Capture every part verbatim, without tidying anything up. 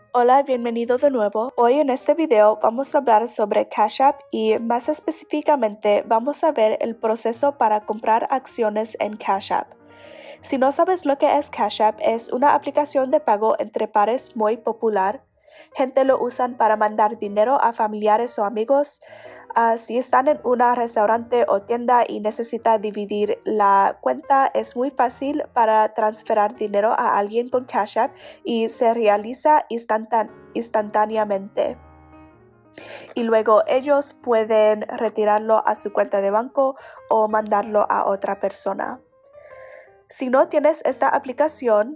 Hola, bienvenido de nuevo. Hoy en este video vamos a hablar sobre Cash App y más específicamente vamos a ver el proceso para comprar acciones en Cash App. Si no sabes lo que es Cash App, es una aplicación de pago entre pares muy popular. Gente lo usan para mandar dinero a familiares o amigos. Uh, si están en un restaurante o tienda y necesitan dividir la cuenta, es muy fácil para transferir dinero a alguien con Cash App y se realiza instantán- instantáneamente. Y luego ellos pueden retirarlo a su cuenta de banco o mandarlo a otra persona. Si no tienes esta aplicación,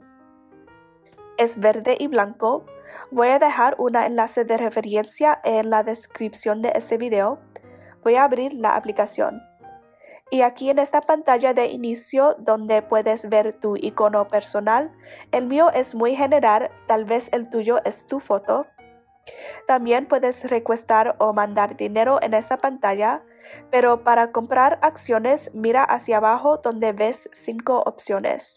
es verde y blanco. Voy a dejar un enlace de referencia en la descripción de este video. Voy a abrir la aplicación. Y aquí en esta pantalla de inicio donde puedes ver tu icono personal, el mío es muy general, tal vez el tuyo es tu foto. También puedes requestar o mandar dinero en esta pantalla, pero para comprar acciones mira hacia abajo donde ves cinco opciones.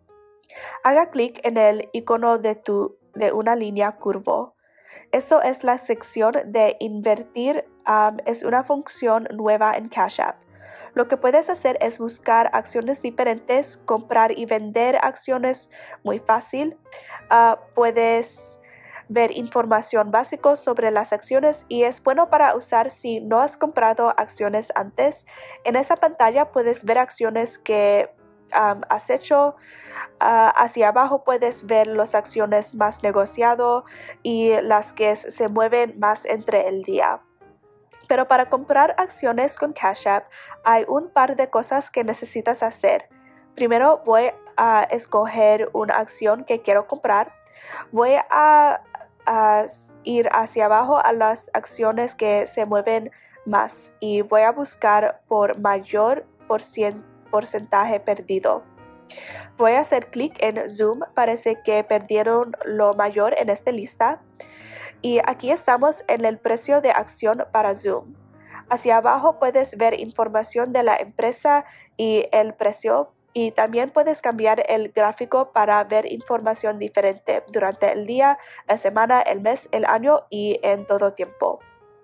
Haga clic en el icono de, tu, de una línea curvo. Esto es la sección de invertir, um, es una función nueva en Cash App. Lo que puedes hacer es buscar acciones diferentes, comprar y vender acciones muy fácil. Uh, puedes ver información básica sobre las acciones y es bueno para usar si no has comprado acciones antes. En esta pantalla puedes ver acciones que um, has hecho. Uh, hacia abajo puedes ver las acciones más negociadas y las que se mueven más entre el día. Pero para comprar acciones con Cash App hay un par de cosas que necesitas hacer. Primero voy a escoger una acción que quiero comprar. Voy a, a ir hacia abajo a las acciones que se mueven más y voy a buscar por mayor porcentaje perdido. Voy a hacer clic en Zoom, parece que perdieron lo mayor en esta lista. Y aquí estamos en el precio de acción para Zoom. Hacia abajo puedes ver información de la empresa y el precio. Y también puedes cambiar el gráfico para ver información diferente durante el día, la semana, el mes, el año y en todo tiempo.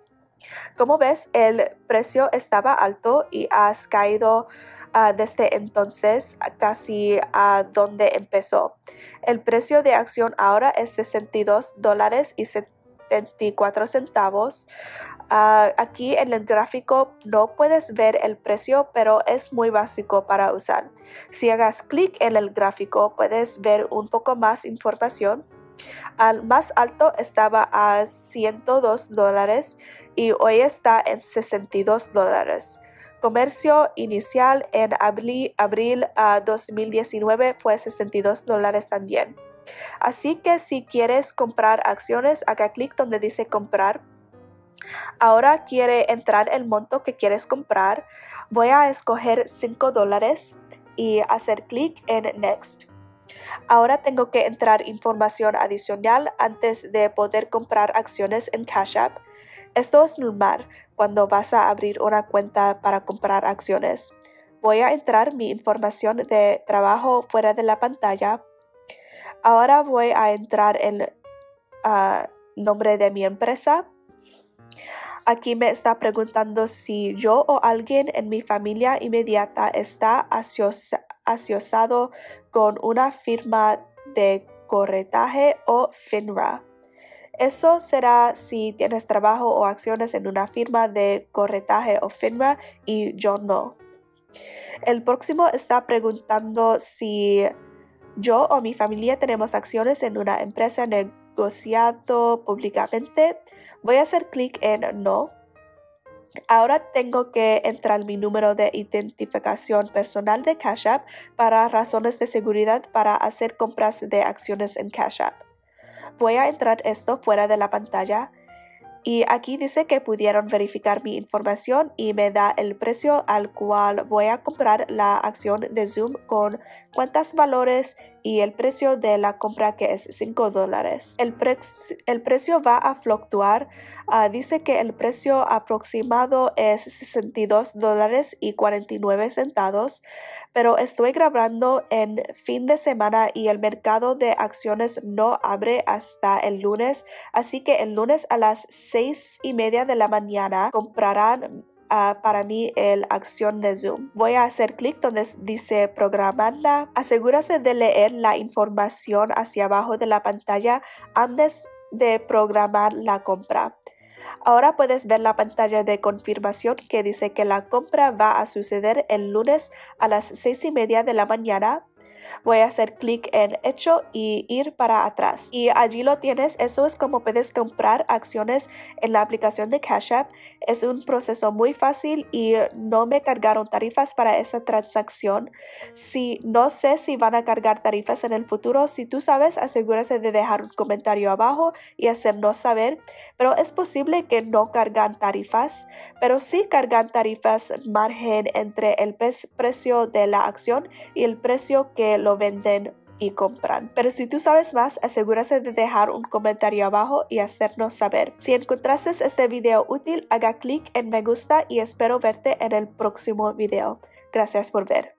Como ves, el precio estaba alto y has caído Uh, desde entonces casi a uh, donde empezó. El precio de acción ahora es sesenta y dos dólares y setenta y cuatro centavos. Uh, aquí en el gráfico no puedes ver el precio, pero es muy básico para usar. Si hagas clic en el gráfico puedes ver un poco más información. Al más alto estaba a ciento dos dólares y hoy está en sesenta y dos dólares. Comercio inicial en abril, abril uh, dos mil diecinueve fue sesenta y dos dólares también. Así que si quieres comprar acciones, haga clic donde dice comprar. Ahora quiere entrar el monto que quieres comprar. Voy a escoger cinco dólares y hacer clic en Next. Ahora tengo que entrar información adicional antes de poder comprar acciones en Cash App. Esto es normal cuando vas a abrir una cuenta para comprar acciones. Voy a entrar mi información de trabajo fuera de la pantalla. Ahora voy a entrar el uh, nombre de mi empresa. Aquí me está preguntando si yo o alguien en mi familia inmediata está asoci- asociado con una firma de corretaje o FINRA. Eso será si tienes trabajo o acciones en una firma de corretaje o FINRA y yo no. El próximo está preguntando si yo o mi familia tenemos acciones en una empresa negociado públicamente. Voy a hacer clic en no. Ahora tengo que entrar mi número de identificación personal de Cash App para razones de seguridad para hacer compras de acciones en Cash App. Voy a entrar esto fuera de la pantalla y aquí dice que pudieron verificar mi información y me da el precio al cual voy a comprar la acción de Zoom con cuentas valores y el precio de la compra que es cinco dólares. El, pre el precio va a fluctuar. Uh, dice que el precio aproximado es sesenta y dos dólares y cuarenta y nueve centavos, pero estoy grabando en fin de semana y el mercado de acciones no abre hasta el lunes, así que el lunes a las seis y media de la mañana comprarán Uh, para mí el acción de Zoom. Voy a hacer clic donde dice programarla. Asegúrate de leer la información hacia abajo de la pantalla antes de programar la compra. Ahora puedes ver la pantalla de confirmación que dice que la compra va a suceder el lunes a las seis y media de la mañana. Voy a hacer clic en hecho y ir para atrás. Y allí lo tienes. Eso es como puedes comprar acciones en la aplicación de Cash App. Es un proceso muy fácil y no me cargaron tarifas para esta transacción. Si no sé si van a cargar tarifas en el futuro, si tú sabes, asegúrate de dejar un comentario abajo y hacernos saber. Pero es posible que no cargan tarifas, pero sí cargan tarifas margen entre el precio de la acción y el precio que lo venden y compran. Pero si tú sabes más, asegúrate de dejar un comentario abajo y hacernos saber. Si encontraste este video útil, haga clic en me gusta y espero verte en el próximo video. Gracias por ver.